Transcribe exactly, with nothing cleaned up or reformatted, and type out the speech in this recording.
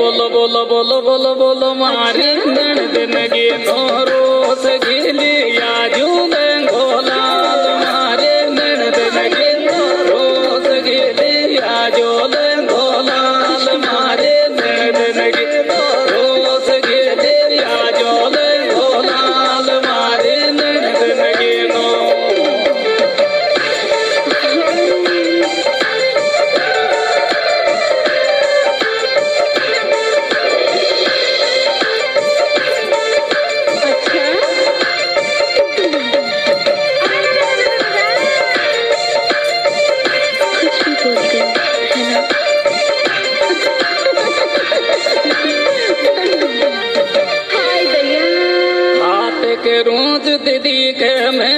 बोलो बोलो बोलो बोलो बोलो मारे ननद नगे रोस गिली आजू गोलाल मारे ननद नगे रोस गिली आजो गोलाल मारे ननद नगे रोस गिली आजो गोलाल मारे ननद नगे नो के रोज दीदी के मैं